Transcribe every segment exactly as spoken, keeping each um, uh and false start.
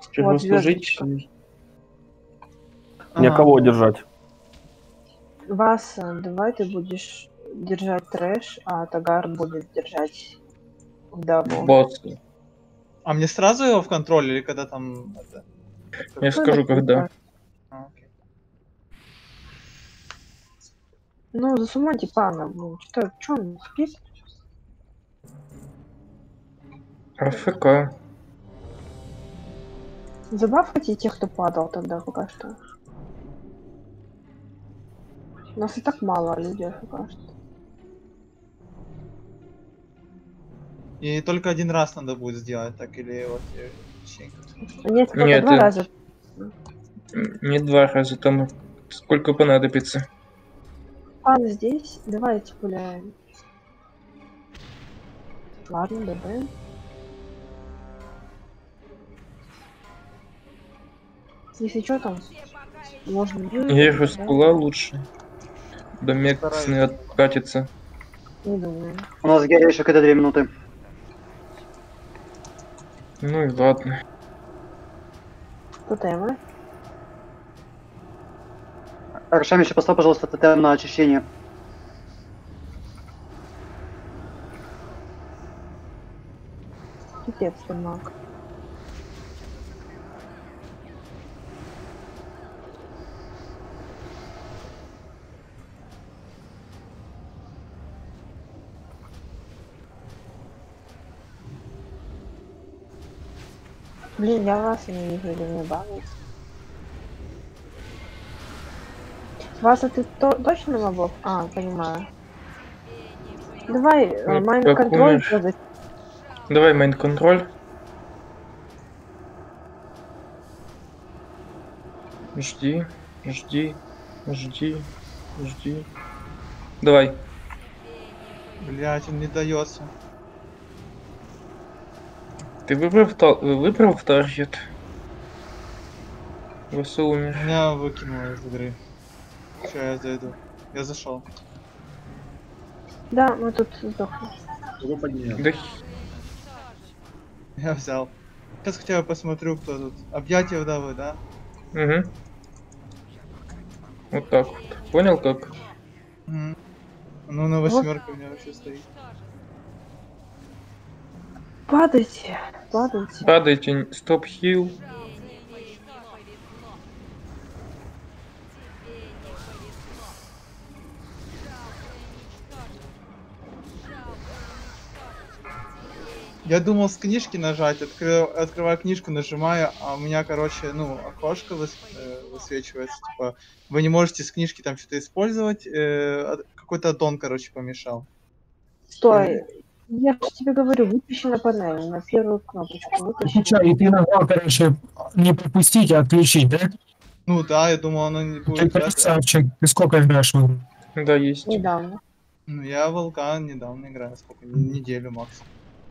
Чего Вот служить? звездочка. Никого держать. Васа, давай ты будешь держать трэш, а Тагар будет держать вдову. Босс. А мне сразу его в контроль или когда там это? Я скажу, когда. А, окей. Ну, засумайте пана, блин. Что, что он спит? АФК. Забафайте тех, кто падал тогда пока что. У нас и так мало людей пока что. И только один раз надо будет сделать, так или вот э, частенько? Нет, только Нет, два э, раза. Не два раза, там сколько понадобится. Пан здесь, давайте гуляем. Ладно, давай. Если что там, можно будет. Ежу скула лучше. До Мексны откатится. Не думаю. У нас Герри еще когда две минуты. Ну и ладно. Тотемы. Аршам еще поставь, пожалуйста, тотем на очищение. Пипец, ты маг. Блин, я вас не вижу, или мне бавится. Васа, ты то точно мобов? А, понимаю. Давай, Ну, майн как контроль. умеешь. Давай майн-контроль. Жди, жди, жди, жди. Давай. Блять, он не дается. Ты выбрал, та- выбрал таргет? Васа умер. Меня выкинуло из игры. Сейчас я зайду. Я зашел. Да, мы тут сдохли. Да Я взял. Сейчас хотя бы посмотрю, кто тут. Объятия вдовы, да? Угу. Вот так вот. Понял как? Угу. Ну на восьмерке у меня вообще стоит. Падайте, падайте. Падайте, стоп-хил. Я думал с книжки нажать, открыл, открываю книжку, нажимаю, а у меня, короче, ну, окошко выс, э, высвечивается, типа, вы не можете с книжки там что-то использовать, э, какой-то аддон, короче, помешал. Стой. Я же тебе говорю, выпущи на панели, на первую кнопочку. Выпущи. Ну что, и ты нажал, короче, не пропустить, а отключить, да? Ну да, я думал, оно не Ты будет. взято. красавчик, ты сколько играешь в игру? Да, есть. Недавно. Ну, я волка недавно играю, сколько, неделю максимум.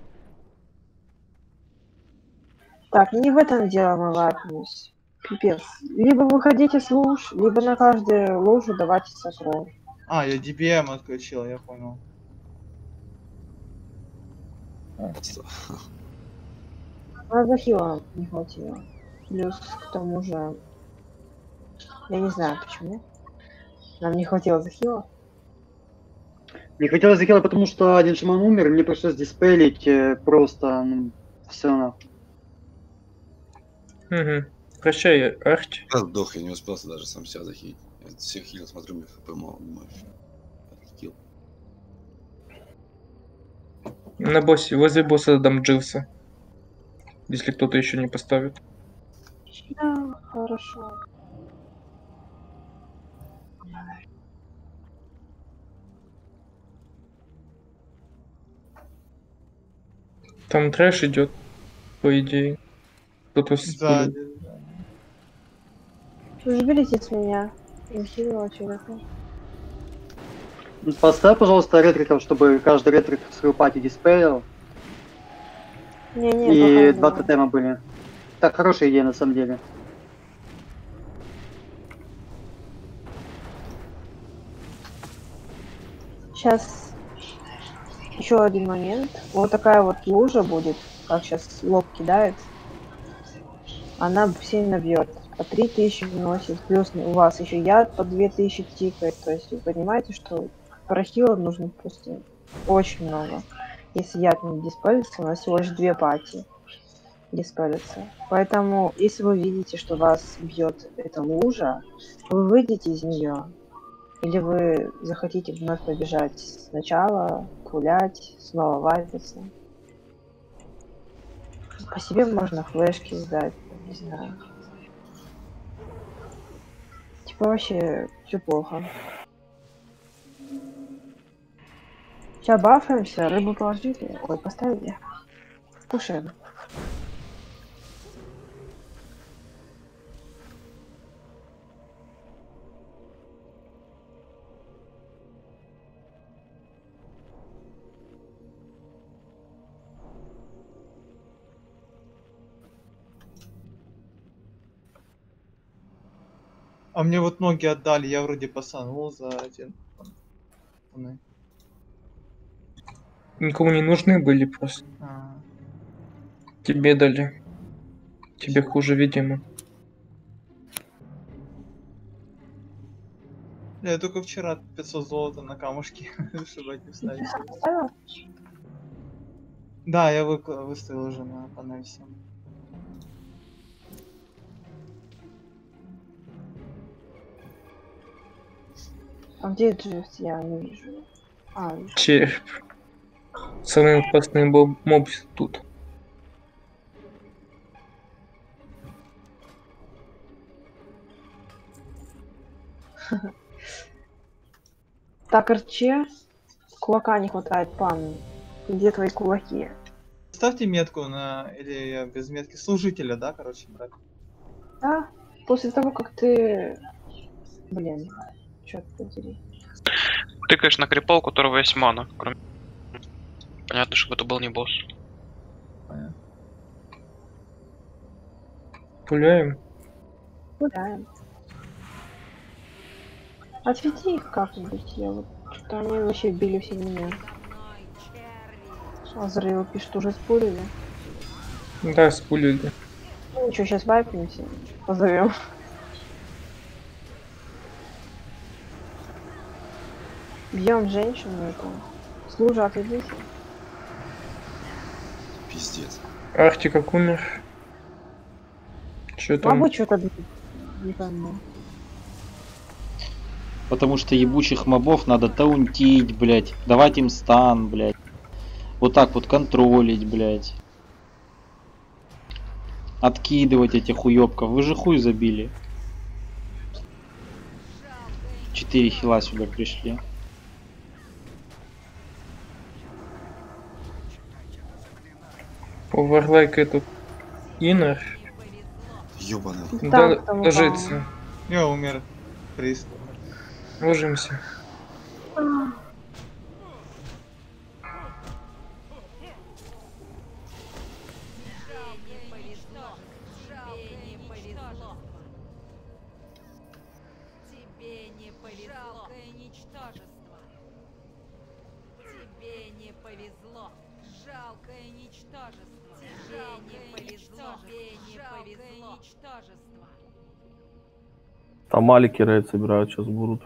Так, не в этом дело мы лапнемся. Пипец. Либо выходите с луж, либо на каждую лужу давайте сокров. А, я ди би эм отключил, я понял. А за хилом не хватило. Плюс к тому же... Я не знаю почему. Нам не хватило захила. Не хотелось захилить, потому что один шаман умер, и мне пришлось диспелить э, просто, ну, все нахуй. Угу. Прощай, Арч. Я сдох, я не успелся даже сам себя захилить. Я всех хилил, смотрю, мне хп мало, думаю, отлетел. На боссе, возле босса дам Джилса. Если кто-то еще не поставит. Да, хорошо. Там трэш идет, по идее. Кто-то с... Сзади, да. Заберите с меня. Захилила человека. Поставь, пожалуйста, ретриков, чтобы каждый ретрик в свою пати диспелил. Не-не, И пока два не тотема были. Так, хорошая идея на самом деле. Сейчас еще один момент. Вот такая вот лужа будет, как сейчас лоб кидает. она сильно бьет. По три тысячи носит, плюс у вас еще яд по две тысячи тикает. То есть вы понимаете, что про хила нужно просто очень много. Если яд не диспелится, у нас всего лишь две пати диспелится. Поэтому, если вы видите, что вас бьет эта лужа, вы выйдете из нее. Или вы захотите вновь побежать сначала, гулять, снова вайпиться. По себе можно флешки сдать, не знаю. Типа вообще все плохо. Сейчас бафаемся, рыбу положили. Ой, поставили. Кушаем. А мне вот ноги отдали, я вроде пасанул за один. пацаны. Никому не нужны были просто. А, Тебе дали. Тебе хуже, видимо. Я только вчера пятьсот золота на камушки, чтобы не вставить. Поставила? Да, я вы- выставил уже на панель всем. А где Дживс? Я не вижу. А, вижу. Череп. Самый опасный боб- моб тут. Так, Арче, кулака не хватает, пан. Где твои кулаки? Ставьте метку на... Или я без метки служителя, да, короче, брать. Да, после того, как ты... Блин, черт подери. Тыкаешь на крипа, у которого есть мана. Кроме... Понятно, чтобы это был не босс. Понятно. Пуляем. Гуляем. Отведи их как-нибудь, я вот... Что-то они вообще били все меня. А взрывы пишут, уже спулили. Да, спулили. Ну ничего, сейчас вайпнемся, позовем. Бьем женщину эту. Служа, отойдите. Пиздец. Арти как умер. Чё там? Мабуть, что-то не пойму. Потому что ебучих мобов надо таунтить, блять, давать им стан, блять. Вот так вот контролить, блять. Откидывать этих уёбков. Вы же хуй забили. Четыре хила сюда пришли. Оверлайк этот инер. Ёбаный. Да, там ложится. Я умер. Приз. Ложимся. Тебе не повезло. Жалкое ничтожество. Тебе не повезло. Жалкое ничтожество. Тебе не повезло. Тебе не повезло. Ничтожество. Там малики рейд собирают, сейчас будут.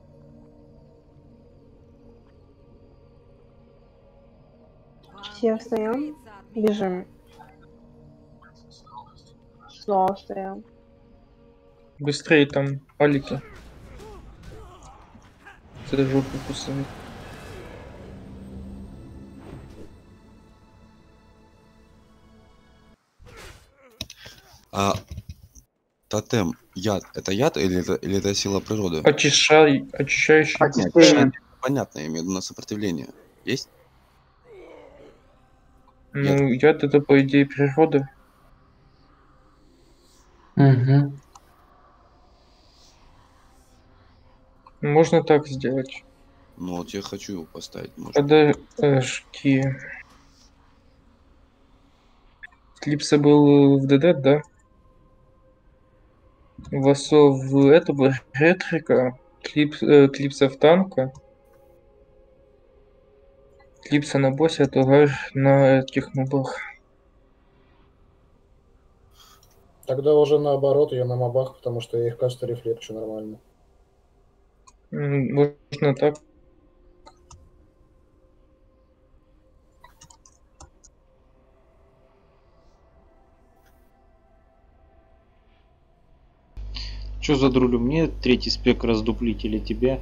Все встаем, бежим. Снова встаем. Быстрее там алики. Это жопу кусает. А тотем, яд, это яд или это, или это сила природы? Очищай, очищающий. Очищение. Понятно, я имею в виду на сопротивление. Есть? Ну, яд это по идее природа. Угу. Можно так сделать. Ну вот я хочу его поставить. Может. Подожди. Клипса был в ДД, да? Васо в этого ретрика. Клип, э, клипса в танка. Клипса на боссе, а Тугар на этих мобах. Тогда уже наоборот, я на мобах, потому что я их касту рефлекчу нормально. М, Можно так. Чё за друлю? Мне третий спек раздуплить или тебе?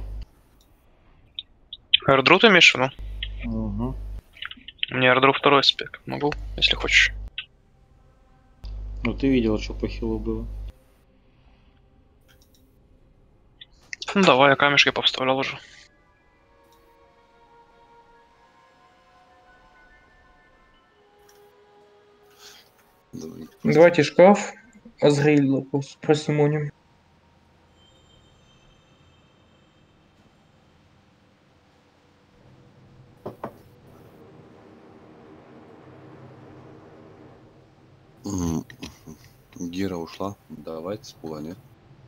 Эрдру ты имеешь в виду? Угу. Мне Эрдру второй спек. Могу, если хочешь. Ну ты видел, что по хилу было. Ну давай, я камешки повставлял уже. Давай. Давайте шкаф. Азраила просимоним. М, Гера ушла. Давайте с пула, нет?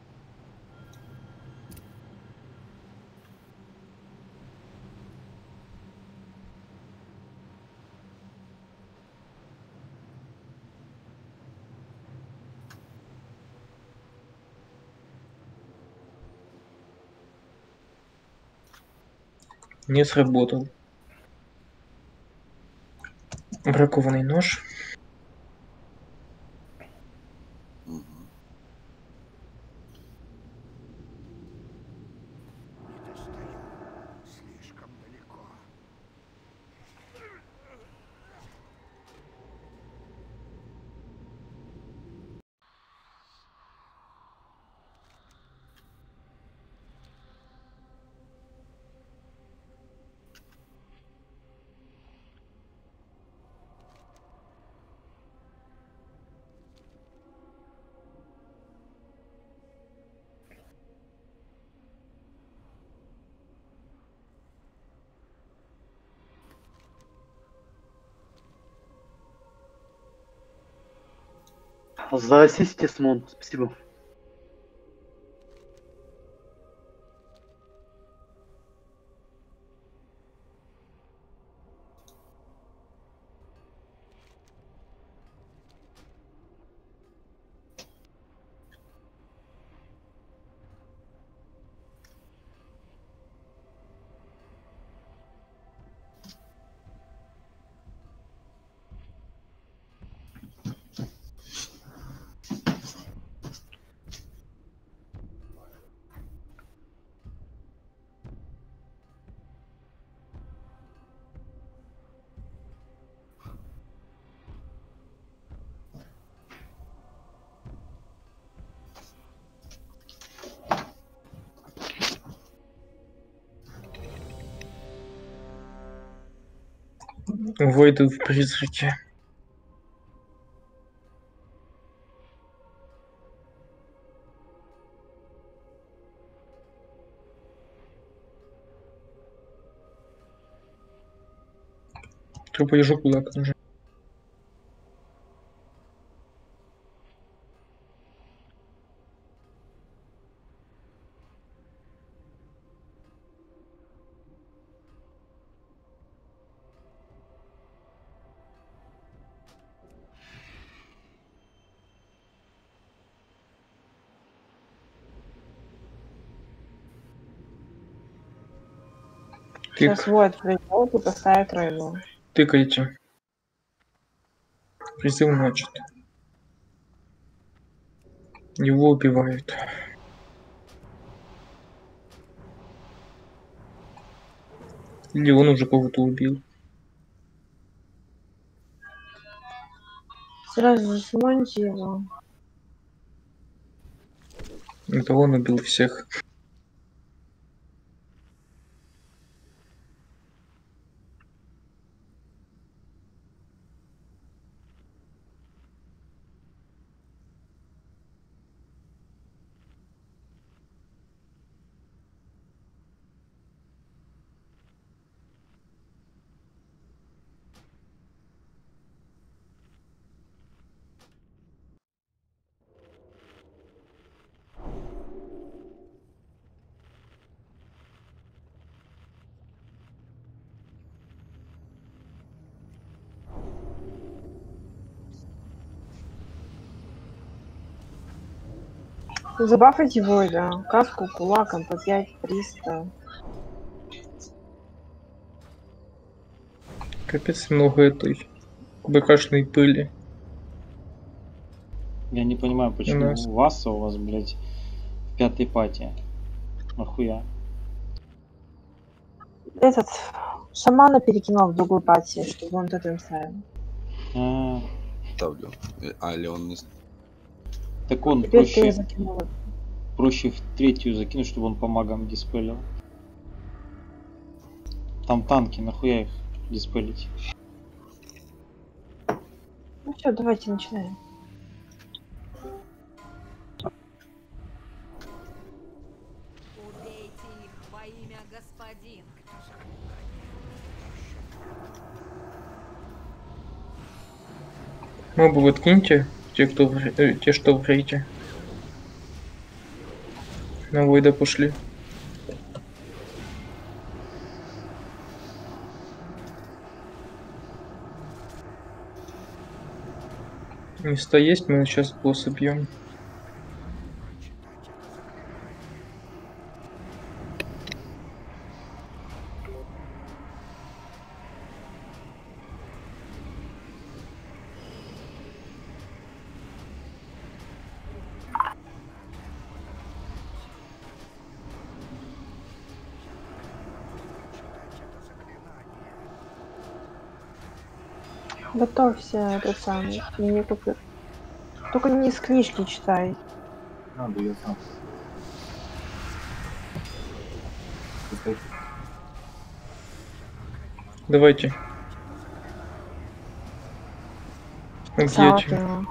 Не сработал. Бракованный нож. Мгм. За ассисте, Смон, спасибо. Войду в призраке. Трупоежу кулак нужен. Сейчас Тык. Войд придет и поставит тройну. Тыкайте. Призыв начат. Его убивают. Или он уже кого-то убил. Сразу же смоните его. Это он убил всех. Забафайте Войда. Каску, кулак, эм пэ пять, триста. Капец много этой БКшной пыли. Я не понимаю, почему нас. у вас, а у вас, блядь, в пятой пати. Нахуя? Этот шамана перекинул в другую пати, чтобы он тут им ставил. А, Ставлю. Э, А, или он не... с- так он Теперь ты проще, закинул. проще в третью закинуть, чтобы он по магам диспелил. Там танки, нахуя их диспелить? Ну все, давайте начинаем. Убейте их во имя господин. Мобы вот киньте, те, кто в, ре- э, те, что в рейде. На Войда пошли. Места есть, мы сейчас босса бьем. Готовься, этот самый. Не купи. Только не с книжки читай. Надо, я сам. Давайте. Где Сало эти? ты.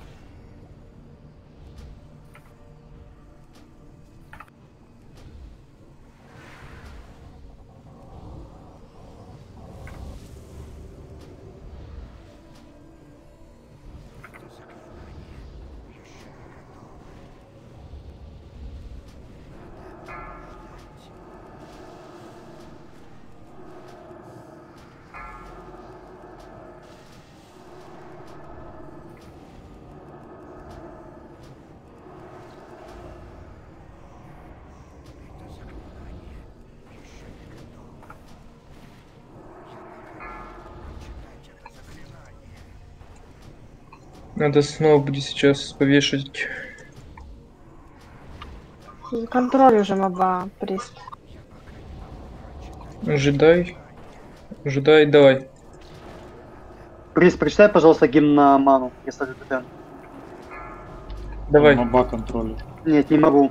Надо снова будет сейчас повешать. Контроль уже моба, прист. Ожидай. Ожидай, давай. Приз, прочитай, пожалуйста, гимн на ману, если это ТП. Давай. Моба контролит. Нет, не могу.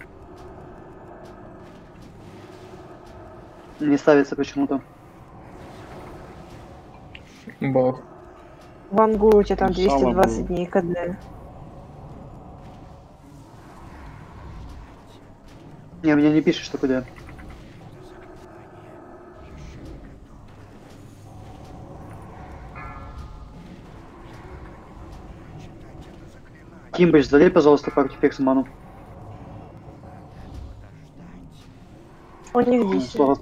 Не ставится почему-то. Бах. Вангу, у тебя там Ну, двести сало двадцать было. дней КД. Не, мне не пишет, что куда. Кимбридж, залей, пожалуйста, пару тефекс ману. У них Ну, десять. слово.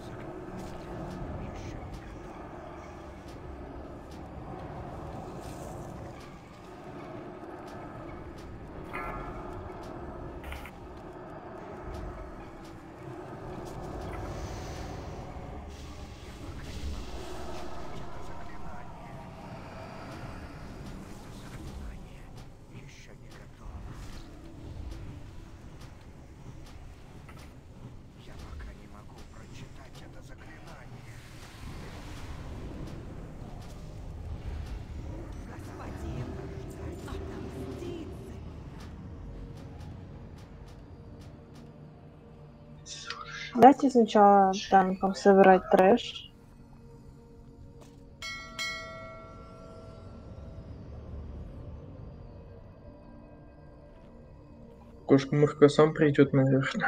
Господин, отомстит. Дайте сначала танкам собирать трэш. Кошка мышка сам придет, наверное.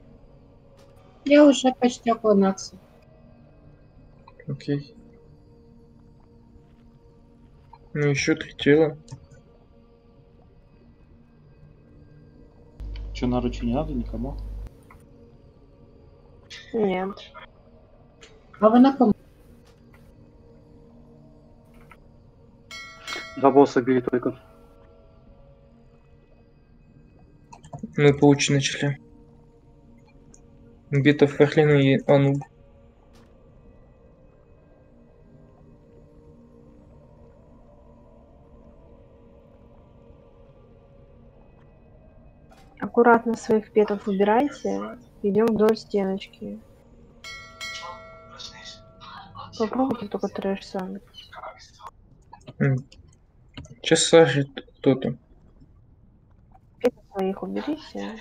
Я уже почти около нации. Окей. Ну еще три тела. Че, наручи не надо никому? Нет. А вы на ком? Два босса били только. Мы пауч начали. Битва Ферлин и Ануб. Аккуратно своих петов убирайте. Идем вдоль стеночки. Попробуйте только трэш сами. Сейчас сажет кто-то. Петов своих уберите.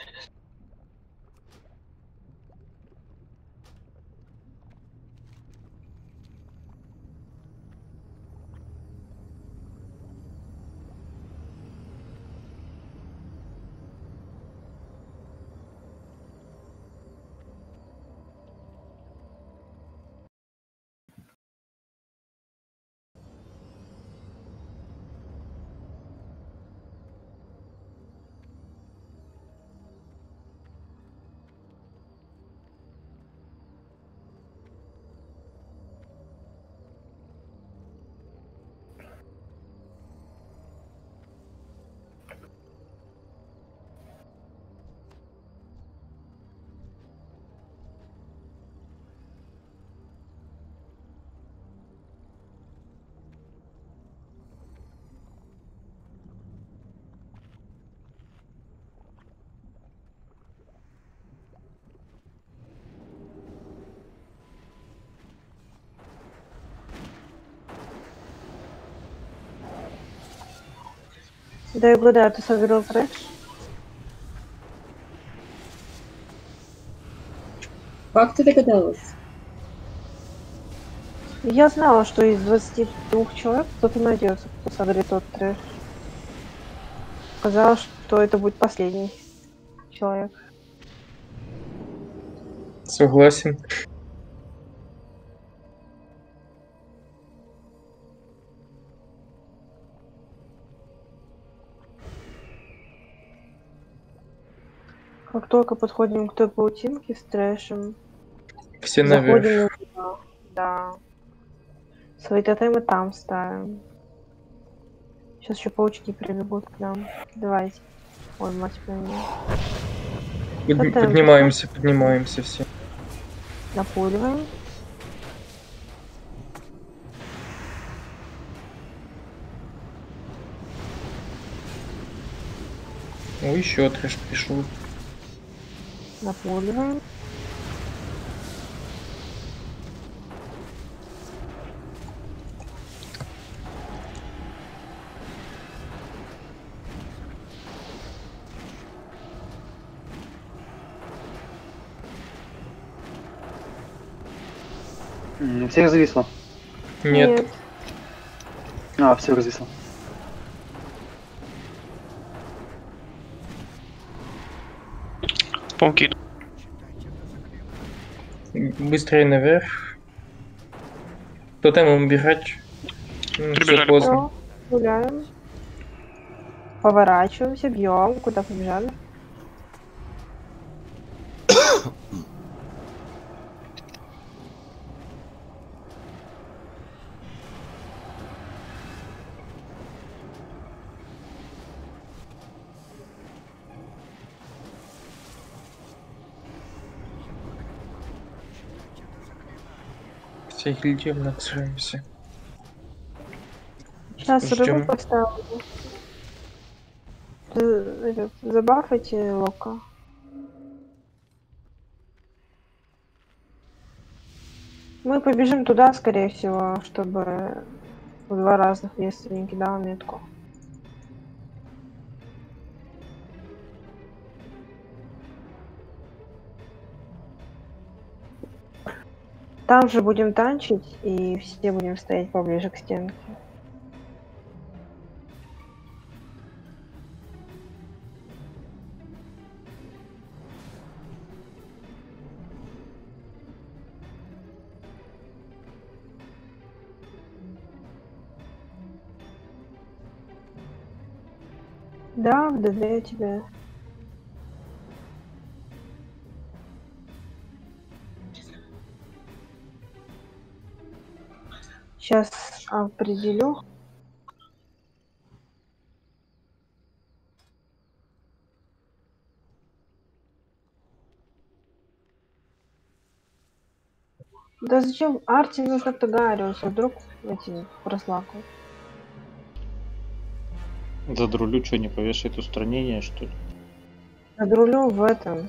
Да, угадаю, ты сыграл трэш? Как ты догадалась? Я знала, что из двадцати двух человек кто-то найдется, кто согрет тот трэш. Сказала, что это будет последний человек. Согласен. Как только подходим к той паутинке с трэшем, Все заходим наверх. на... Да. Свои тотемы там ставим. Сейчас еще паучки прибегут к нам. Давайте. Ой, мать моя. Под- Тотем Поднимаемся, поднимаемся все. напуливаем. О, еще трэш пришел. Напуливаем. М, Всех зависло. Нет. А, все развисло. Пауки. Быстрее наверх. Тотем убирать. Все Прибежали. поздно. Всё, гуляем. Поворачиваемся, бьем. Куда побежали? Все гильдием наксаемся. Сейчас Ждём. рыбу поставлю. Ты, этот, забафайте лока. Мы побежим туда, скорее всего, чтобы в два разных места не кидал метку. Там же будем танчить, и все будем стоять поближе к стенке. Да, в ДД тебе. Сейчас определю. Да зачем? Арти нужно Тагариус, а вдруг эти прослакают. Задрулю, что, не повешает устранение, что ли? Надрулю в этом.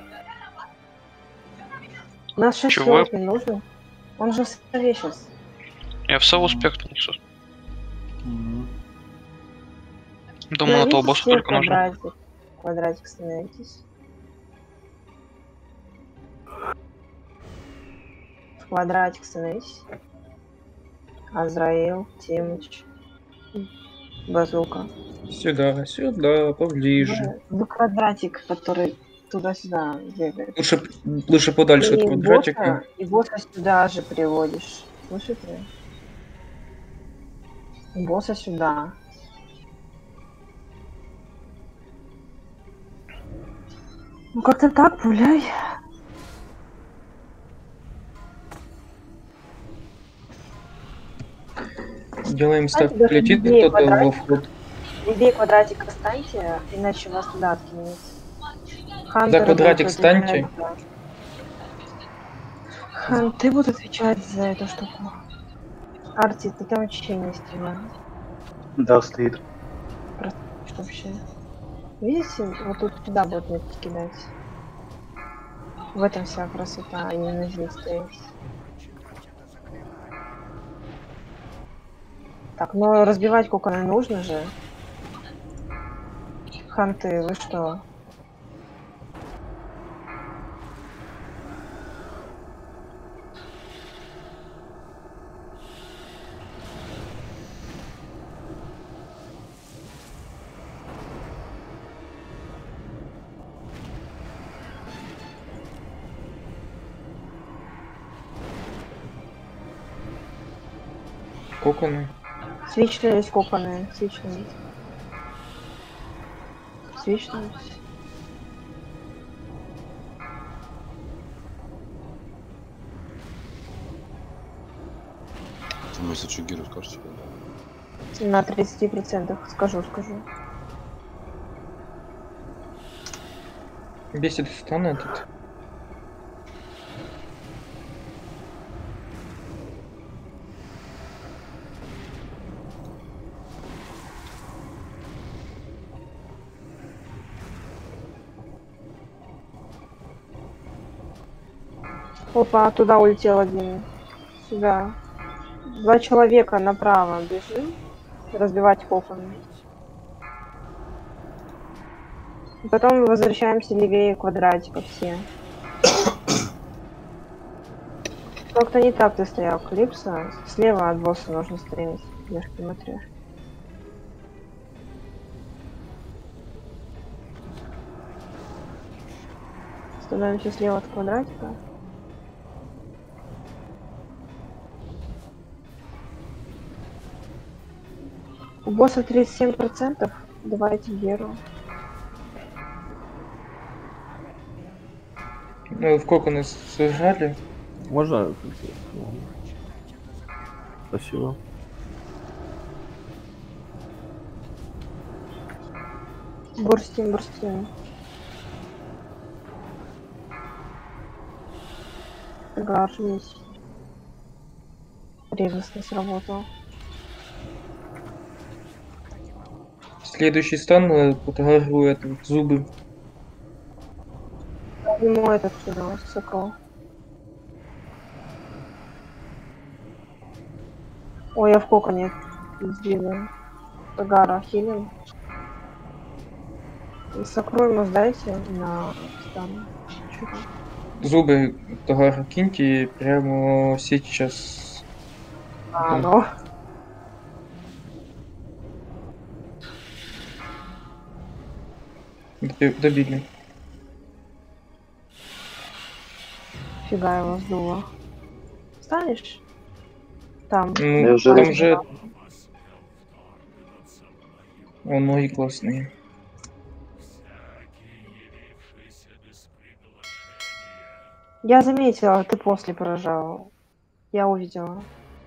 У нас шесть Чего? слов не нужно. Он же в сове сейчас. Я в сову спектр несу. Мгм. Думал, этого босса только нужно. Квадратик. Квадратик становитесь. В квадратик становитесь. Азраил, Тимыч, Базука. Сюда, сюда, поближе. В квадратик, который туда-сюда бегает. Лучше, лучше подальше от И квадратика. босса, и босса сюда же приводишь. Слышите? Босса сюда. Ну как-то так, пуляй. Делаем ставку. Даже Летит левее кто-то во квадратик. вход. Левее квадратик останьте, иначе вас туда откинет. За Хантеры квадратик будут станьте. отвечать за- Ханты будут отвечать за эту штуку. Арти, ты там вообще не стрелял. Да, стоит. Что вообще? Видите, вот тут сюда будут метки кидать. В этом вся красота, а именно здесь стоит. Так, ну разбивать коконы нужно же. Ханты, вы что? Коконы. Свечные коконы, свечные. Свечные. Ты мой сачугиру скажешь? На тридцати процентах скажу, скажу. Бесит стан этот. Опа, туда улетел один. Сюда. Два человека направо бежим. Разбивать коконы. И потом возвращаемся левее квадратика все. Как-то не так ты стоял, Клипса. Слева от босса нужно стоять. Ешки матрешки. Становимся слева от квадратика. У босса тридцать семь процентов. Давайте Геру. Ну, в коконы сыграли. Можно? Спасибо. Бурстим, бурстим. Соглашусь. Ревностно сработал. Следующий стан э, фотографирует зубы. Ему этот сюда, сокол. Ой, я в коконе сдвину. Тагара хилим. Сокрой ему сдайте на стан. Зубы Тагара киньте прямо сейчас. А, ну. Доби- Добили. Фига его сдуло. Станешь? Там. Ну, Я уже там раз- же... О, ноги классные. Я заметила, ты после поражал. Я увидела.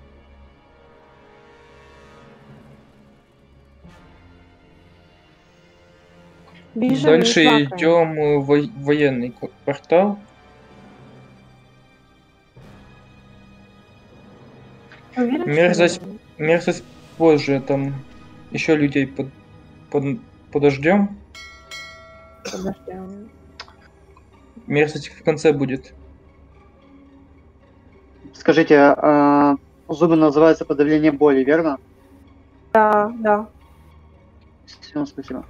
Бежим, Дальше не слакаем. идем в во- военный ко- портал. Уверен, что Мерзость, нормально? мерзость позже, там еще людей под, под, подождем. Подождем. Мерзость в конце будет. Скажите, а, зубы называются подавление боли, верно? Да, да. Всем спасибо.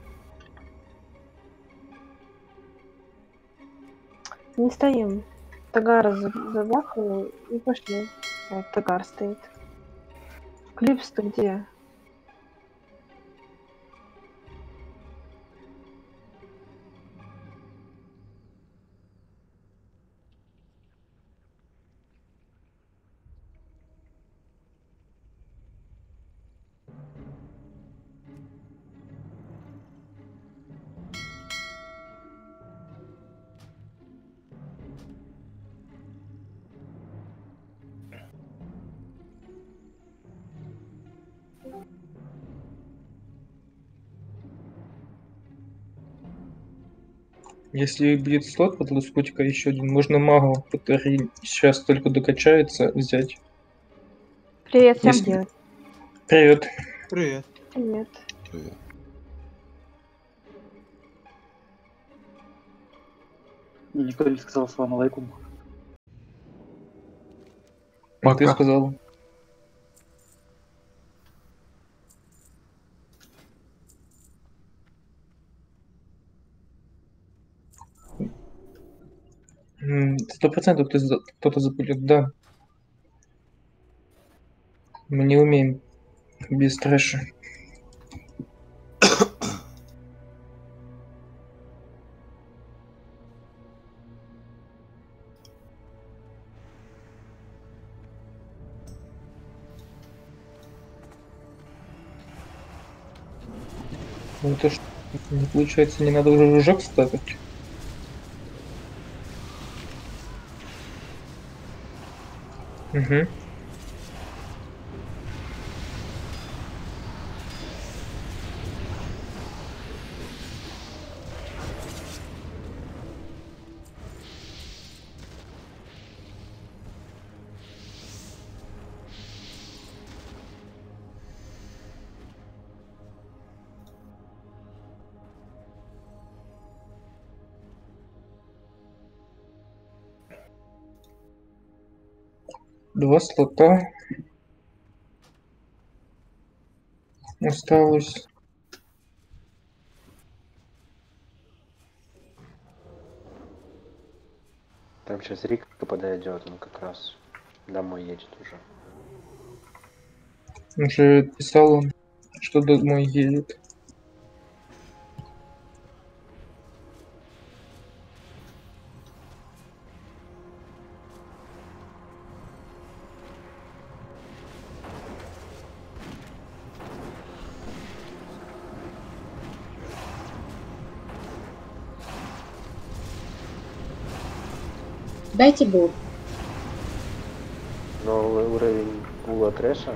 Не стоим. Тагара забахали и пошли. Вот Тагар стоит. Клипс-то где? Если будет слот под лоскутика еще один, можно магу, который сейчас только докачается, взять. Привет, всем Если- привет. Привет. Привет. Привет. Привет. Мне никто не сказал салам алейкум. А ты Пока. сказал. М, Сто процентов кто-то за- кто-то запулит, да. Мы не умеем без трэша. Ну это ж не получается, не надо уже ружок ставить. Угу. Два слота. Осталось. Там сейчас Рик подойдет, он как раз домой едет уже. Уже писал он, что домой едет. Дайте бур. Новый уровень пула трэша.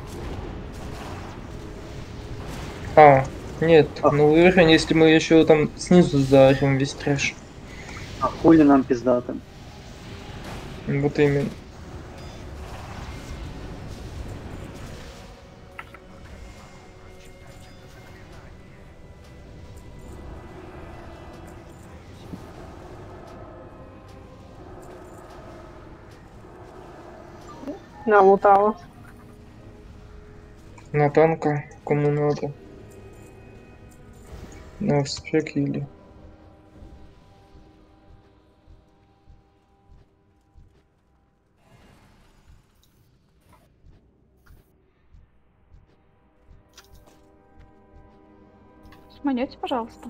А, нет, ну уверен, если мы еще там снизу зарим весь трэш. А хули нам пиздато? Вот именно. Налутала. На танка, кому надо. На спек или... Сманете, пожалуйста.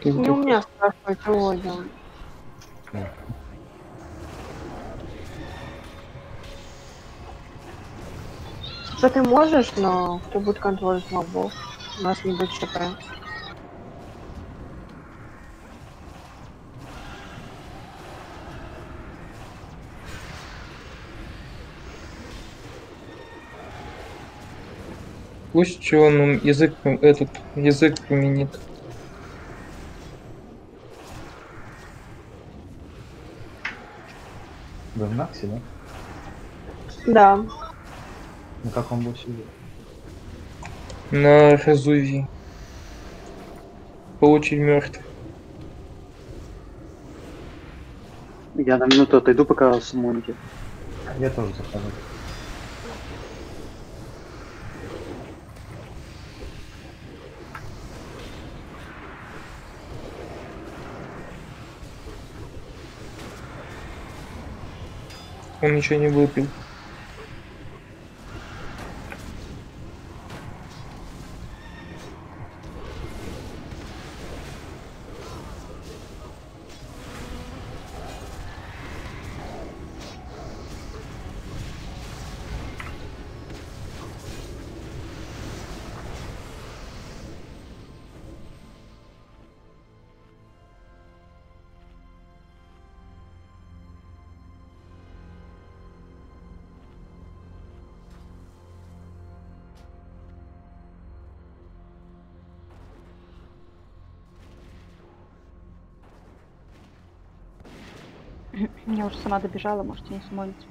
Ты Не у меня спрашиваете, Володя. Что ты можешь, но кто будет контролить мобов? У нас не будет ЧП. Пусть он язык, этот, язык применит. Вы в Наксе, да? Да. На каком боссе идет? На Разувии. По очереди мертв. Я на минуту отойду, пока суммоните. Я тоже захожу. Он ничего не выпил. Я уже сама добежала, можете не смолить.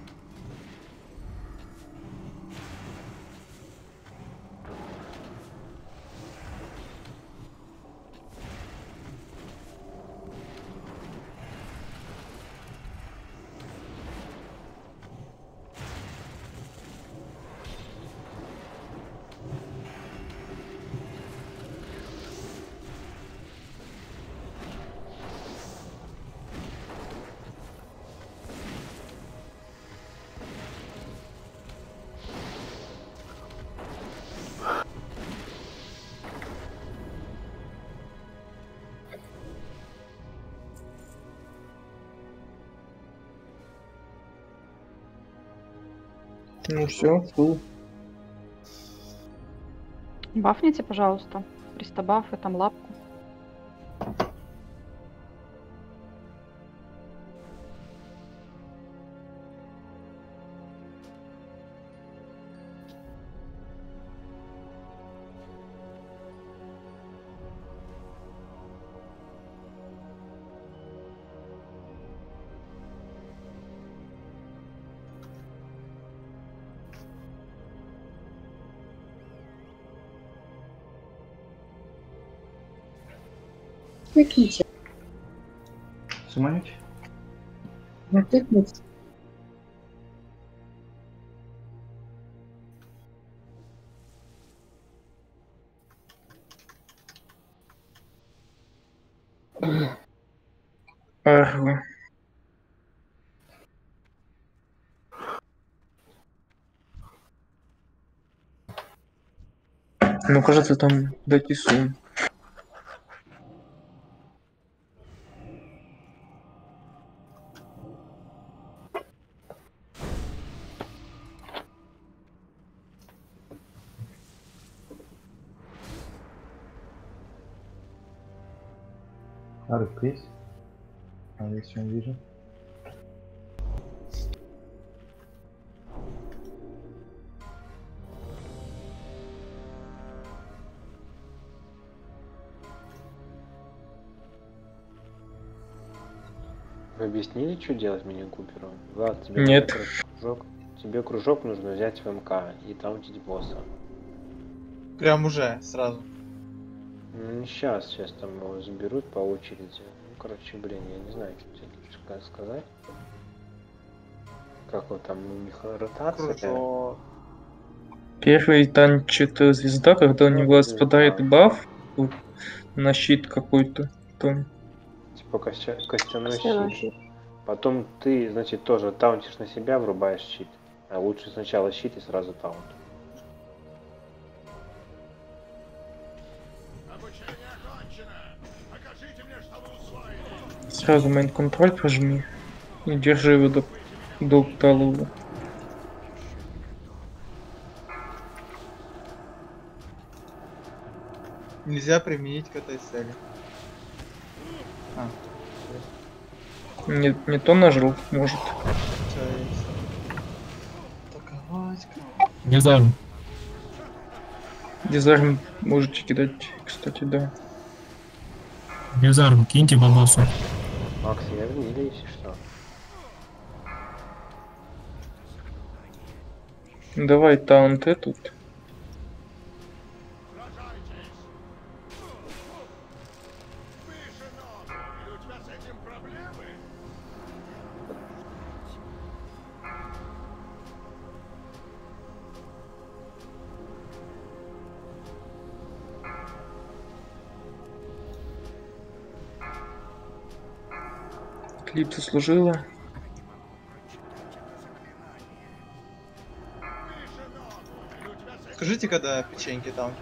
Ну все, фул. Бафните, пожалуйста. Пристабафы, там лапку. Тыкните. Суманить? Натыкнуть. Арва. Ну, кажется, там дайте сум. Арк есть? А если он вижу. Вы объяснили, что делать мини-куперу? Влад, тебе Нет. нужно кружок. Тебе кружок нужно взять в МК и таунтить босса. Прям уже, сразу. Ну, сейчас, сейчас там его заберут по очереди. Ну, короче, блин, я не знаю, что тебе лучше сказать. Как вот там у них ротация. Кружок. Первый танчит звезда, когда у него спадает баф на щит какой-то. Там. Типа костя... костяной Костяной щит. Потом ты, значит, тоже таунтишь на себя, врубаешь щит. А лучше сначала щит и сразу таунт. Сразу мейн-контроль прожми и держи его до, до талого. Нельзя применить к этой цели. А, Не, не то нажал, может. всё есть. Атаковать. Дизайн. Дизарм можете кидать, кстати, да. Дизайн, киньте бабосу. Макс, я в мире, если что. Давай таунт тут. Клипса служила. Скажите, когда печеньки там.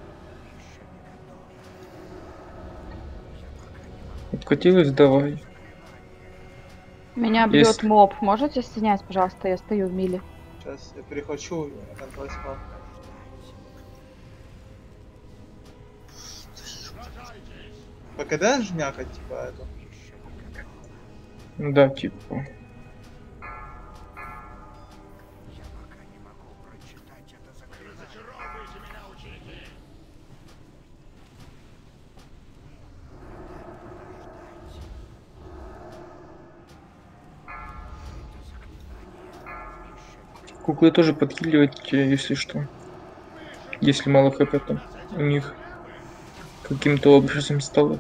Откатилась, давай. Меня бьет Если- моб. Можете снять, пожалуйста? Я стою в миле. Сейчас я перехвачу контроль спал. ПКД жмякать, типа, эту? Да, типа. Куклы тоже подхиливать, если что. Если мало хп там у них каким-то образом стало.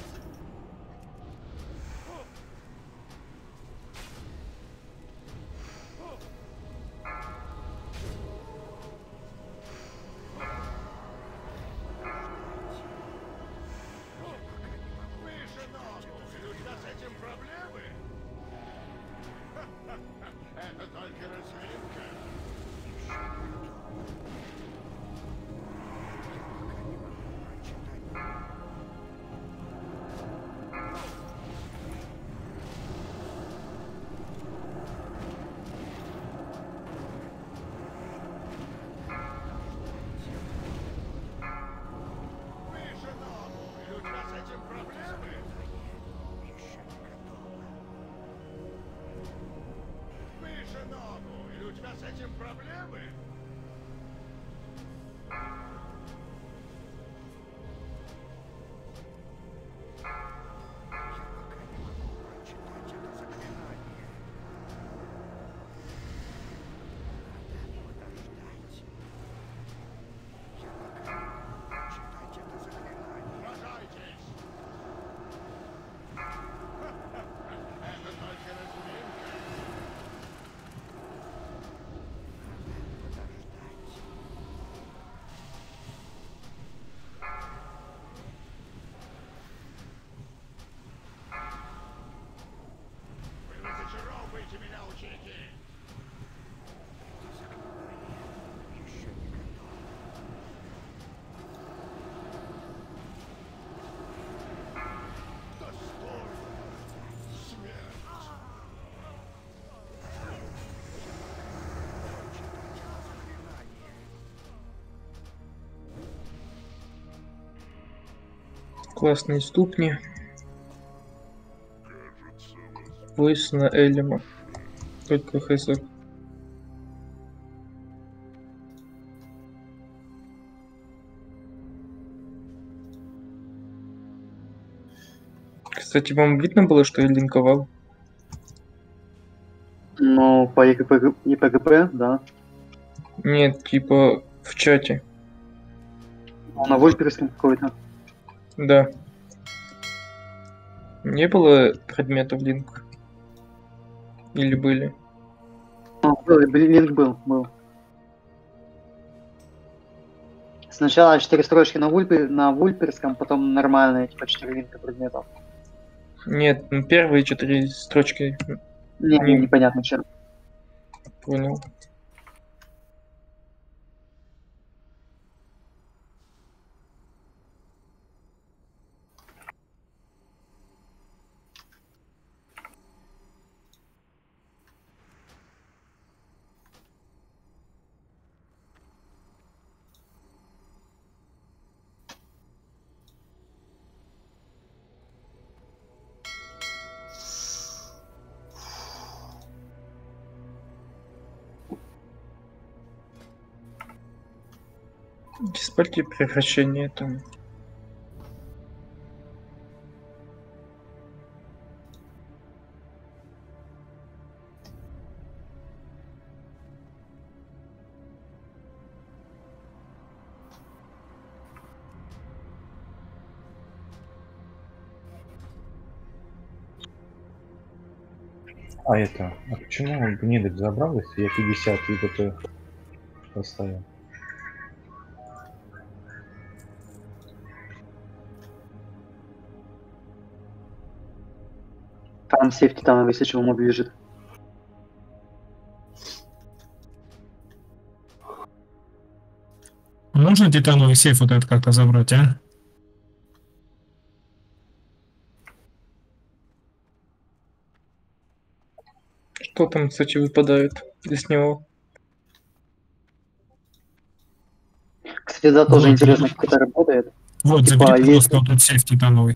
Классные ступни. Войс на Элима. Только хз. Кстати, вам видно было, что я линковал? Ну, по и пэ гэ пэ, да. Нет, типа в чате. На вольперском какой-то. Да. Не было предметов линк? Или были? А, был, линк был, был. Сначала четыре строчки на, вульпе, на вульперском, потом нормальные, типа четыре линка предметов. Нет, ну первые четыре строчки. Не, не... непонятно что. Понял. Диспарти превращение там. А это, а почему гнидок забрал, если я пятьдесят ИПТ поставил? Там сейф титановый, если чего, моб лежит. Можно титановый сейф вот этот как-то забрать, а? Что там, кстати, выпадает из него? Кстати, да, тоже Вот. интересно, как это работает. Вот, Типа, забери, есть- пожалуйста, вот этот сейф титановый.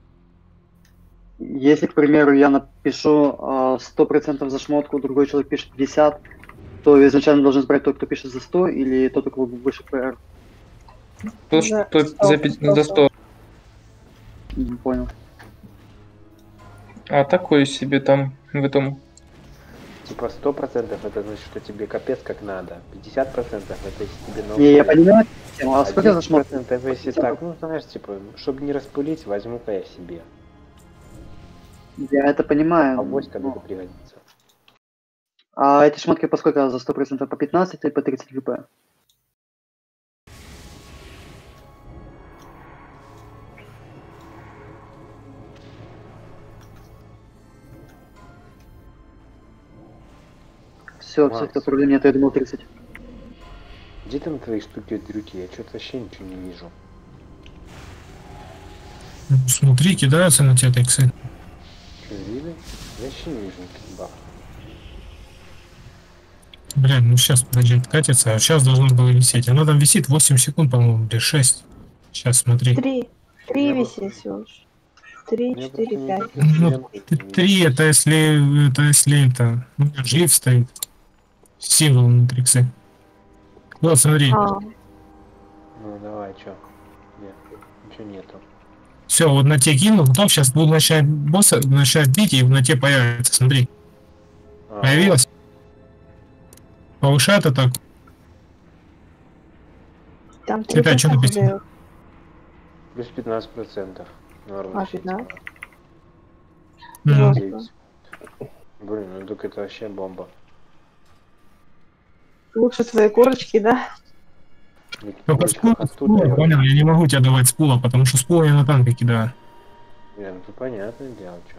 Если, к примеру, я напишу а, сто процентов за шмотку, другой человек пишет пятьдесят, то изначально должен брать тот, кто пишет за сто, или тот, у кого больше ПР. То, что за, пи- за сто. М, Понял. А такой себе там в этом. Типа сто процентов это значит, что тебе капец как надо. пятьдесят процентов это если тебе на Не, я условие. понимаю, тему, а сколько за шмотку? десять процентов если так, ну знаешь, типа, чтобы не распылить, возьму-ка я себе. Я это понимаю. А вось когда ну, это пригодится. А эти шмотки по сколько за сто процентов? По пятнадцать или по тридцать ГП? Все, Макс. кстати, который нет, я думал тридцать. Где там твои штуки-дрюки? Я что-то вообще ничего не вижу. Ну, Смотри, кидаются на тебя тексы. Что, видно? Я вообще не вижу никаких бафов. Блядь, ну сейчас, подожди, откатится, а сейчас должно было висеть. Оно там висит восемь секунд, по-моему, или шесть. Сейчас, смотри. Три. Три Я висит всего лишь. Три, Я четыре, просто пять. не- Ну, т- три это если, это если это, ну, жив стоит. Символ внутри ксы. Вот, смотри. А, Ну давай, чё? Нет, ничего нету. Все, вот на те кинул, потом сейчас буду начать босса, начать бить, и на те появится, смотри. А, Появилось? Повышает атаку. там три Читай, что процента написано. дают. Плюс пятнадцать процентов. Норма. А, пятнадцать? Мгм. Жестко. девять. Блин, ну так это вообще бомба. Лучше твои курочки, да? Ведь Только курочка спула, как тут спула, даёт. понял, я не могу тебе давать спула, потому что спула я на танке кидаю. Не, ну тут понятное дело, чё.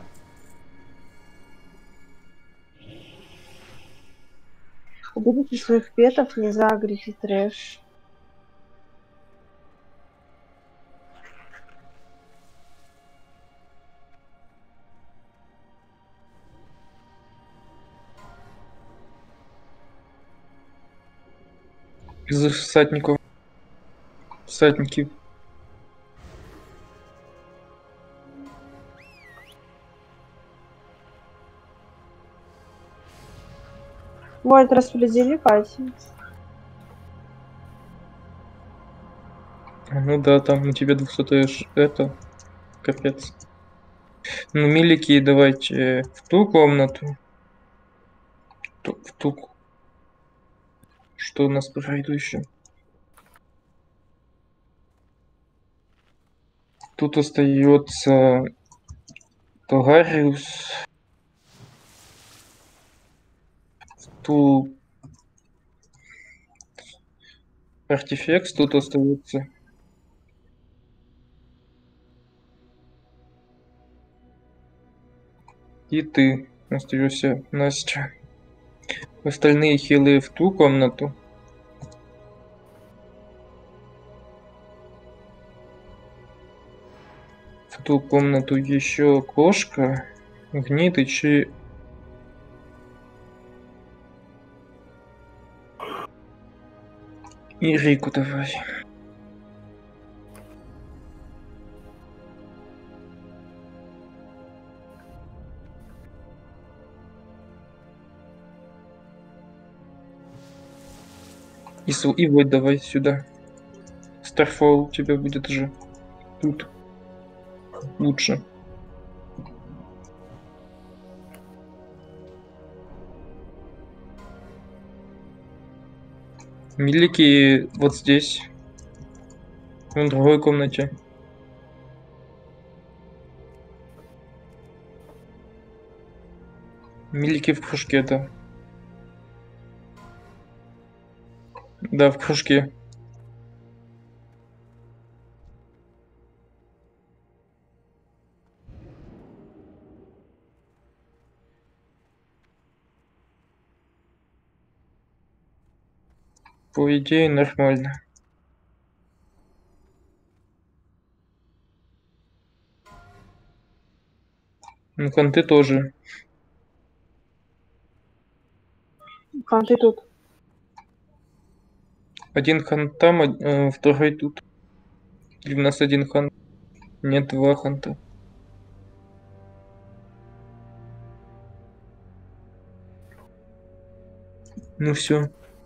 Уберите своих петов, не загрите трэш. Из всадников. Всадники. Вот, распредели, Катя. Ну да, там у тебя двухсотая ж- это. Капец. Ну, милики, давайте в ту комнату. Ту- В ту. Что у нас по рейду еще? Тут остается Тогариус. В ту артефакт тут остается. И ты остаешься, Настя. Остальные хилы в ту комнату. В ту комнату еще кошка, Гнидыч и... И Рику давай. И, су- и вот давай сюда. Starfall тебе будет же тут лучше. Милики вот здесь. В другой комнате. Милики в кружке, да. Да, в кружке. По идее, нормально. Ну, конты тоже. Конты тут. Один хант там, а, э, второй тут. Или у нас один хант? Нет, два ханта. Ну все.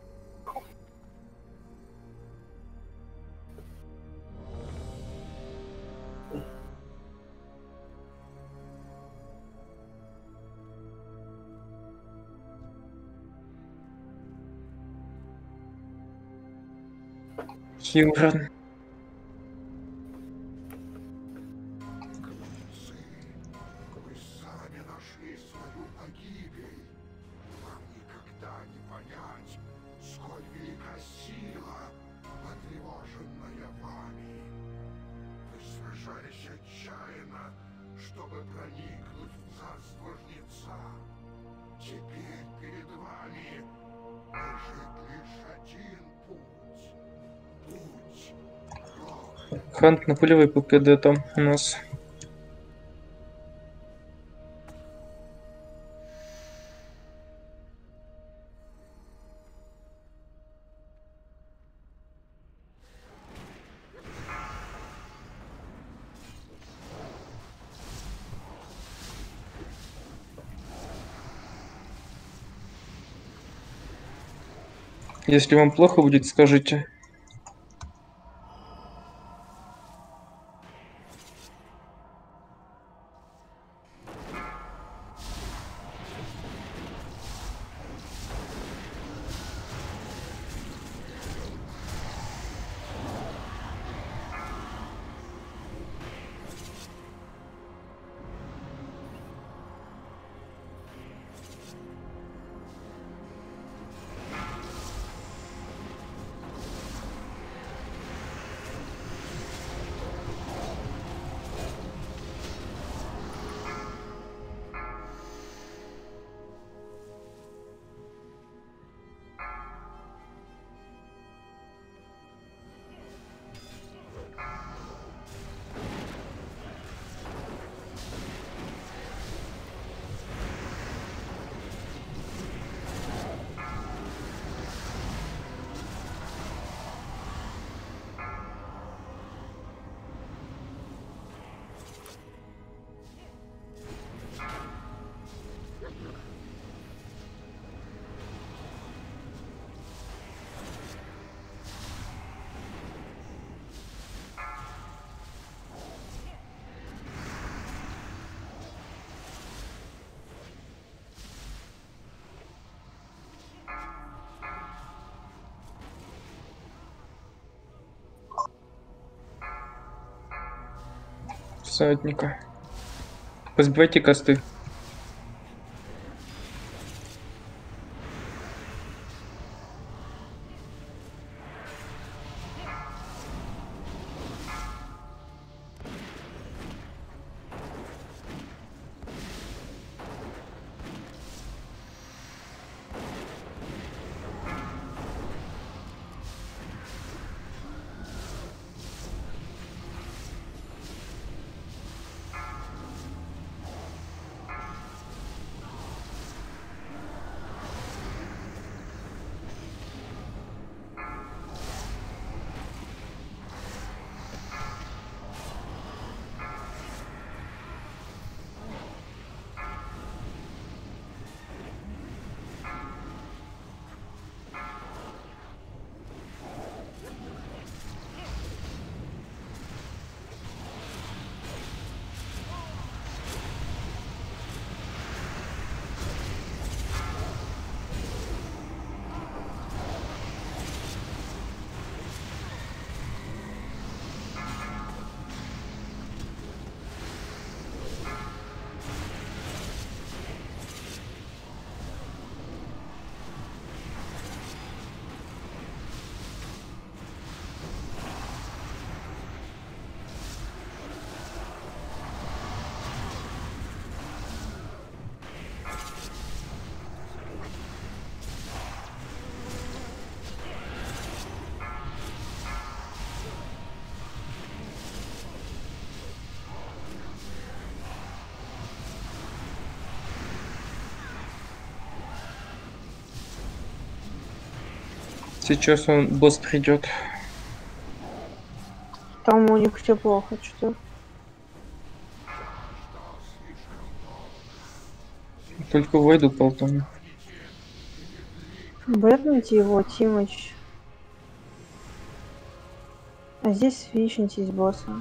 Хилран. Хант на пулевой ПКД там у нас. Если вам плохо будет, скажите. Всадника. Позбивайте косты. Сейчас он, босс придет. Там у них все плохо, что? Только войду полтон. Бэтните его, Тимыч. А здесь вишнитесь босса.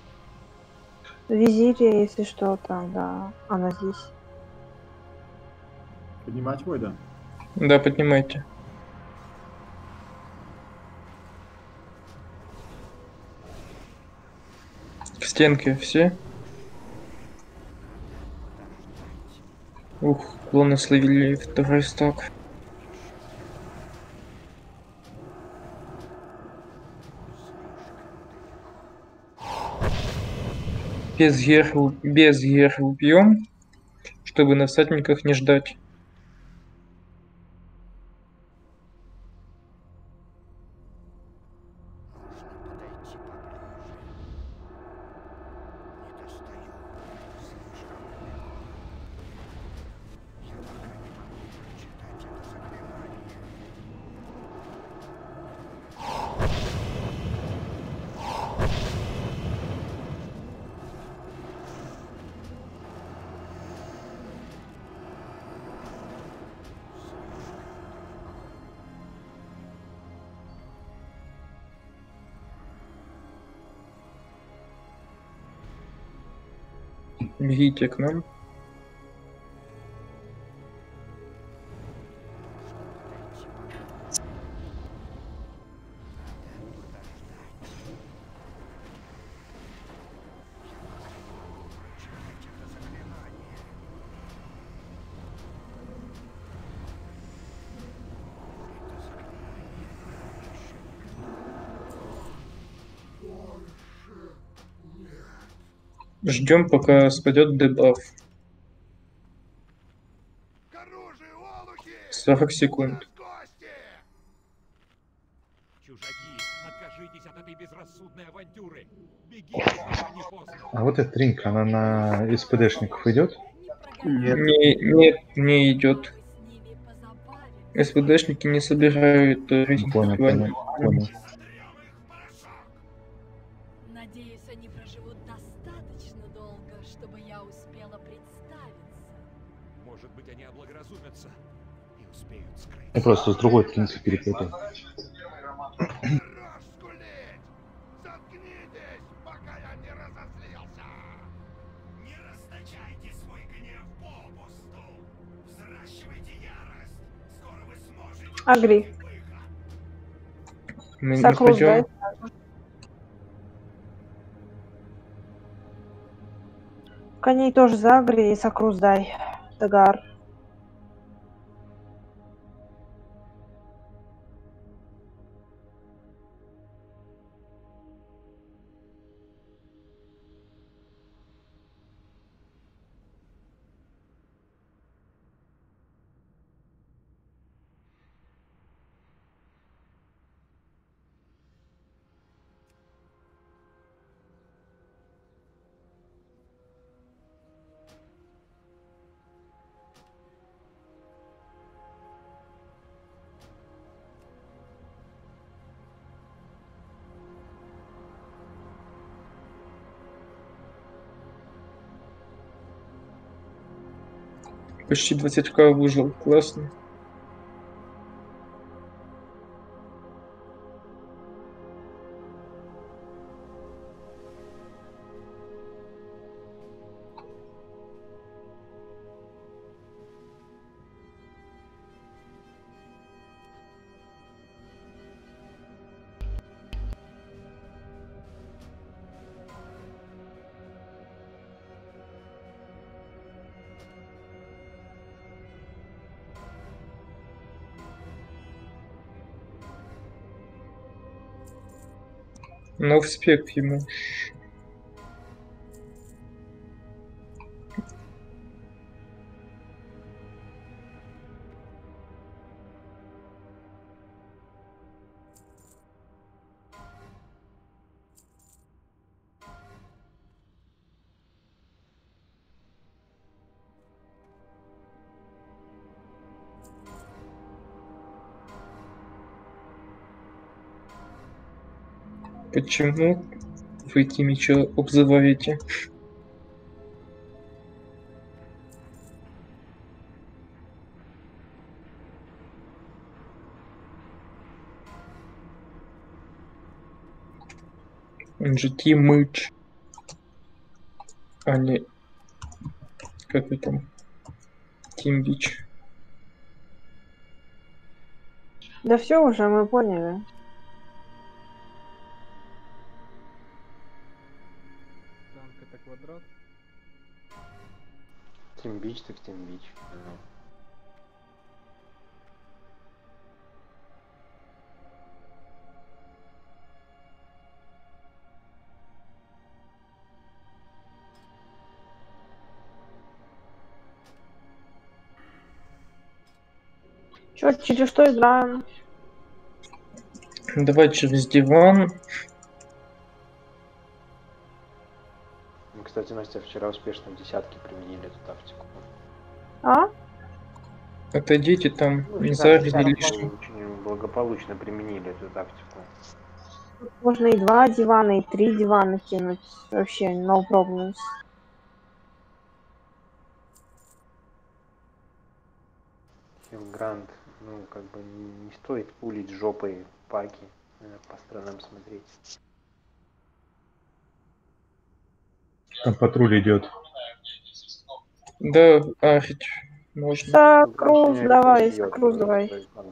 Визирия, если что, там, да. Она здесь. Поднимать Войда? Да, поднимайте. В стенке все? Ух, клоны словили второй стак. Без гер, без гер убьем, чтобы на всадниках не ждать. Бегите к нам. Ждем, пока спадет дебаф. сорок секунд. А вот эта тринка, она на СПДшников идет? Нет. Не, нет, не идет. СПДшники не собирают рейтинг. Понял, понял, понял. Надеюсь, они проживут достаточно долго, чтобы я успела представиться. Может быть, они облагоразумятся и успеют скрыть. Я просто с другой тринкой перепутал. Агри. Мы не Сокрус, пойдем. да? Коней тоже за Агри и Сокрус дай. Дагар. Почти двадцать ка выжил. Классно. Но в спек ему. Почему вы Тимича обзываете? Он же Тимыч, а не... Как вы там? Тимбич. Да все уже, мы поняли. Танк это квадрат. Тимбич так Тимбич. Ну. Чё, через что играем? Давай через диван. Мы, кстати, Настя, вчера успешно в десятке применили эту тактику. А? Отойдите там, Ну, не вчера зарили вчера лишним. очень благополучно применили эту тактику. Можно и два дивана, и три дивана кинуть. Вообще, no problems. Грант, ну, как бы не, не стоит пулить жопой паки, надо по сторонам смотреть. Там патруль идет. Да, арить можно. Так, Круз, давай, Круз, давай.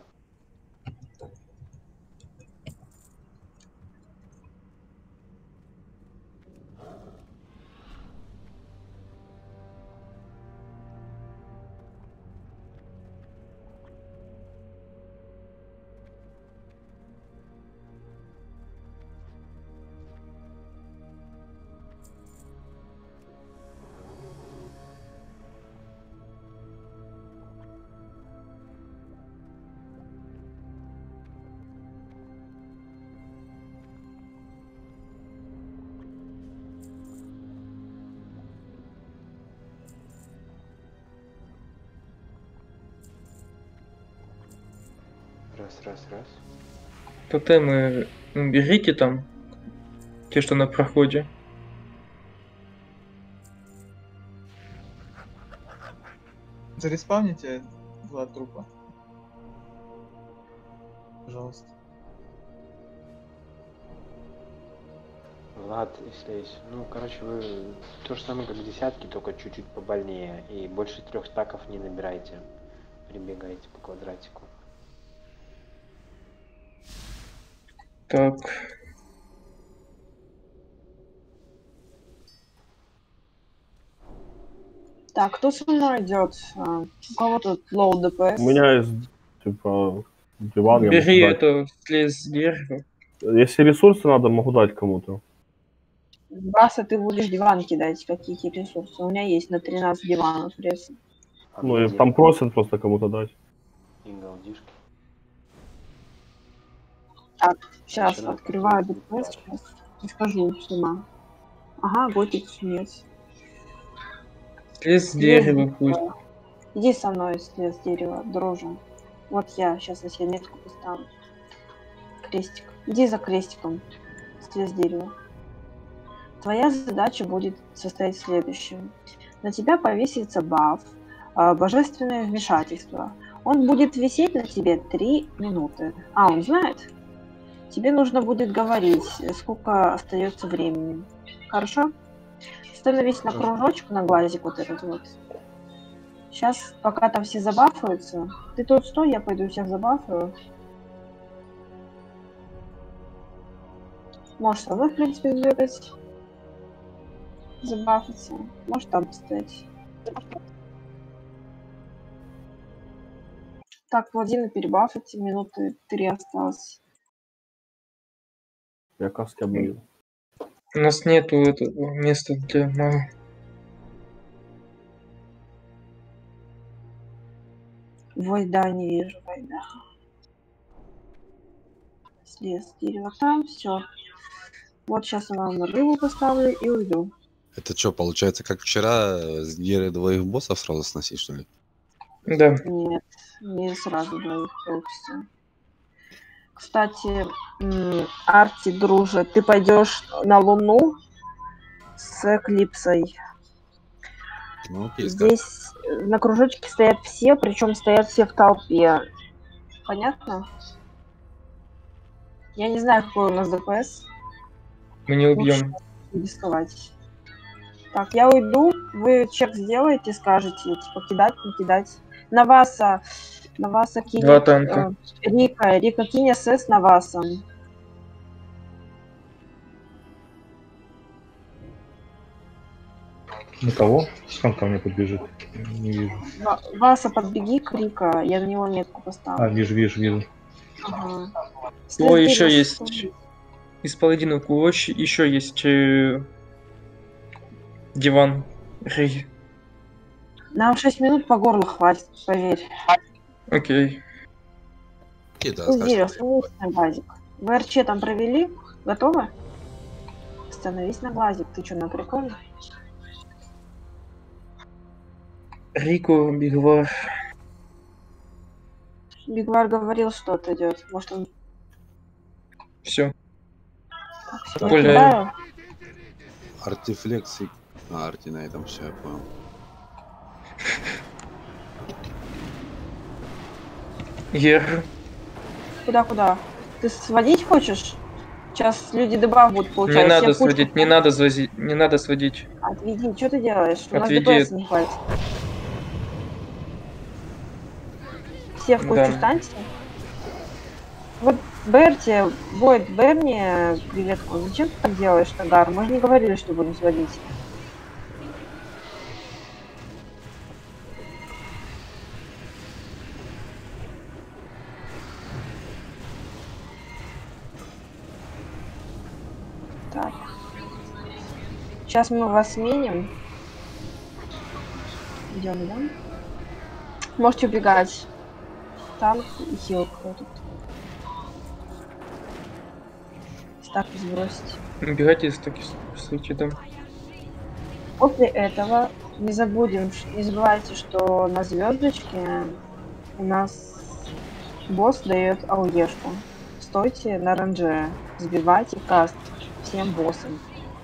Раз, раз, раз. Тотемы берите там, те, что на проходе. Зареспавните два трупа. Пожалуйста. Влад, если есть. Ну, короче, вы то же самое, как десятки, только чуть-чуть побольнее. И больше трех стаков не набирайте. Прибегайте по квадратику. Так. Так, кто со мной идет? А, у кого тут low ди пи эс? У меня есть, типа, диван. я Бери могу дать. это, слез с дерева. Если ресурсы надо, могу дать кому-то. Баса, ты будешь диван кидать, какие ресурсы. У меня есть на тринадцать диванов ресурсы. Ну, и там просят просто кому-то дать. И галдишки. Так, сейчас Начинаю открываю смотреть ди пи эс, сейчас скажу сама. Ага, готик нет. Слез с дерева пусть. Иди со мной, слез с дерева, друже. Вот я сейчас на себе метку поставлю. Крестик. Иди за крестиком. Слез с дерева. Твоя задача будет состоять в следующем. На тебя повесится баф, божественное вмешательство. Он будет висеть на тебе три минуты. А, он знает? Тебе нужно будет говорить, сколько остается времени. Хорошо? Становись на кружочек, на глазик вот этот вот. Сейчас, пока там все забафаются, ты тут стой, я пойду всех забафаю. Можешь со мной, в принципе, сбегать. Забафиться. Можешь там стоять. Так, Владимир, перебафайте. Минуты три осталось. Я каски обновил. У нас нету этого места для мага. Войда не вижу, войда. Слез дерева там, все. Вот сейчас я вам рыбу поставлю и уйду. Это что, получается, как вчера с Герой двоих боссов сразу сносить, что ли? Да. Нет, не сразу двоих получится. Кстати, м, Арти, друже, ты пойдешь на Луну с Эклипсой. Ну, окей, скажем. Здесь э, на кружочке стоят все, причем стоят все в толпе. Понятно? Я не знаю, какой у нас ДПС. Мы не Лучше убьем. не рисковать. Так, я уйду, вы чек сделаете, скажете, типа, кидать, не кидать. Наваса, Наваса кинет... Два танка. э, Рика, Рика кинь СС Наваса. На кого? Он ко мне подбежит. Не вижу. Ва- Васа, подбеги к Рика, я на него метку А, поставлю. вижу, вижу, вижу. Ага. О, След еще Дирус. есть. Из паладинов Кулоч еще есть э, диван. Рей. Нам шесть минут по горлу хватит, поверь. Окей. Окей, да, Изи, скажем. остановись на глазик. Вы РЧ там провели? Готовы? Остановись на глазик. Ты что, на приколе? Рико, Бигвар. Бигвар говорил, что отойдет. Может, он... Все. Так, всё, я Гуляю. кидаю. Артифлекс и... А, арти на этом все, я понял. Ер. Куда-куда? Ты сводить хочешь? Сейчас люди дебаф будут получать. Не надо всем кучку- сводить, не надо сводить, не надо сводить. Отведи, что ты делаешь? У нас Отведи. ДПС не хватит. Все в кучу Да. встаньте. Вот Берти, Бойд, Берни, креветку. Зачем ты так делаешь, Тагар? Мы же не говорили, что будем сводить. Так. Сейчас мы вас сменим. Идем, идем. Можете убегать. Танк и хил тут. Стак сбросить. Убегайте из таких случаев там. После этого не забудем, ш- не забывайте, что на звездочке у нас босс дает ауешку. Стойте на ранже, сбивайте каст всем боссам.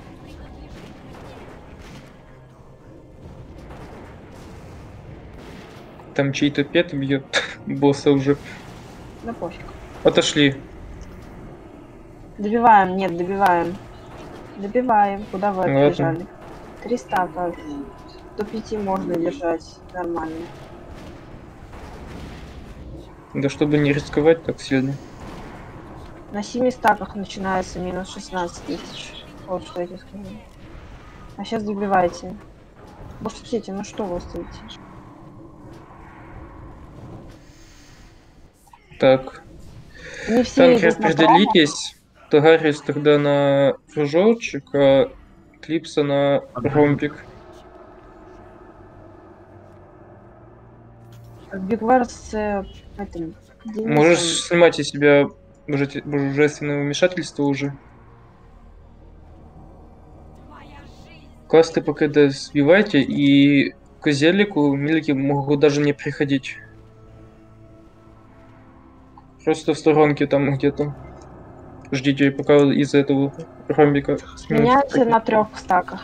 Там чей-то пет бьет босса уже. Да пофиг. Отошли. Добиваем, нет, добиваем. Добиваем. Куда вы Ладно. отбежали? Три стака. До пяти можно держать нормально. Да чтобы не рисковать так сильно. На семи стаках начинается минус шестнадцать тысяч. Вот что я тебе скажу. А сейчас добивайте. Может, стоите, ну что вы стоите? Так. Не все Танки идут на определитесь. Тагарис тогда на кружочек, а Клипса на ромбик. Бигвар с э, этим Денисом. Можешь снимать из себя божете- божественное вмешательство уже. Касты пока да сбивайте, и к Зелику милики могут даже не приходить. Просто в сторонке там где-то. Ждите, пока из этого ромбика снимут. Меняйте на трех стаках.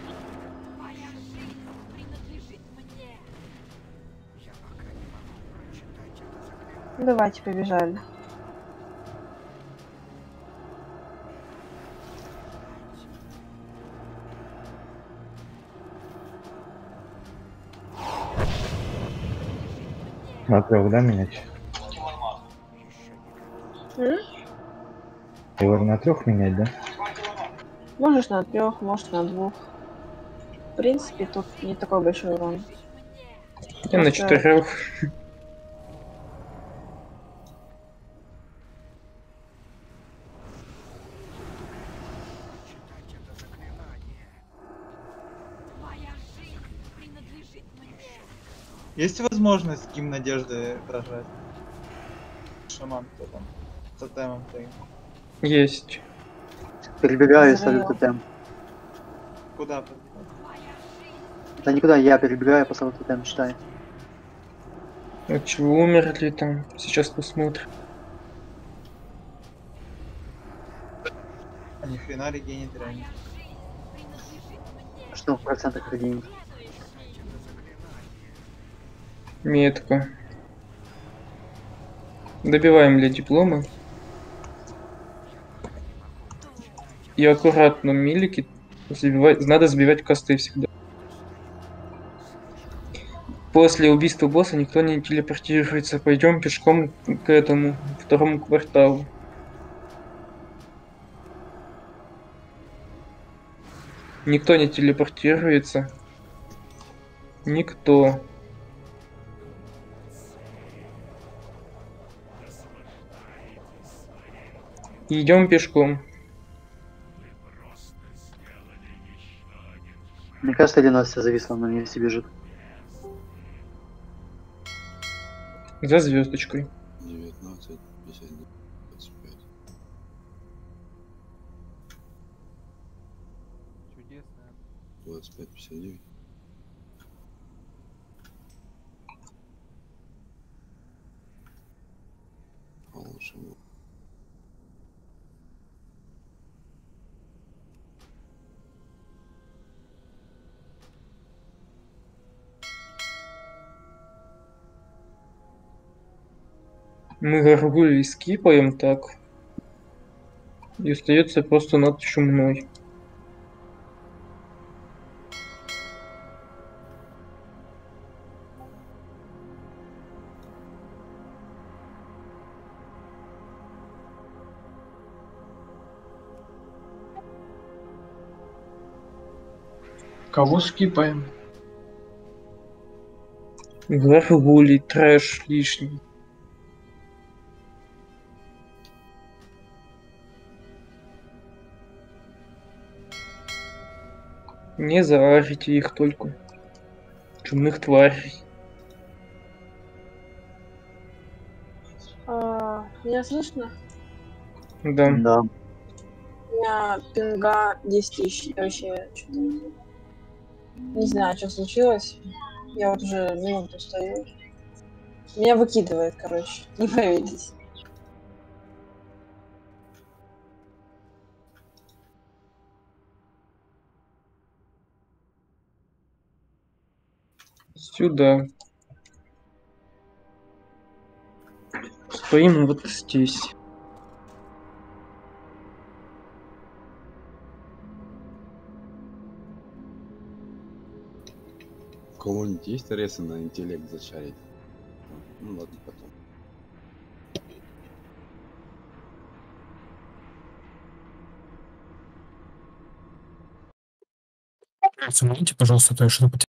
Давайте, побежали. На трех, да, менять? М? Я говорю, на трех менять, да? Можешь на трех, можешь на двух. В принципе, тут не такой большой урон. Я на Просто- четырех. Есть возможность гимн надежды прожать? Шаман кто там? С тотемом твоим. Есть. Перебегаю, Зря. ставлю тотем. Куда? Да никуда, я перебегаю, поставлю тотем, считай. От чего умерли там? Сейчас посмотрим. ни хрена регенит реально. Что в процентах регенит? Метко. Добиваем для диплома. И аккуратно милики забивать, надо забивать косты всегда. После убийства босса никто не телепортируется. Пойдем пешком к этому второму кварталу. Никто не телепортируется. Никто. Идем пешком. Мне кажется, или Настя зависла, на ней себе бежит. За звездочкой. девятнадцать, пятьдесят девять, двадцать пять. Чудесно. двадцать пять, пятьдесят девять. А лучше было. Мы горгулей скипаем так. И остается просто над чумной. Кого скипаем? Горгулей, трэш лишний. Не заварите их только. Чумных тварей. А, меня слышно? Да. Да. У меня пинга десять тысяч. Я вообще что-то не знаю, что случилось. Я вот уже минуту стою. Меня выкидывает, короче. Не поверите. Сюда. Стоим вот здесь. У кого-нибудь есть ресы на интеллект зачарить? Ну ладно, потом. Оцените, пожалуйста, то, что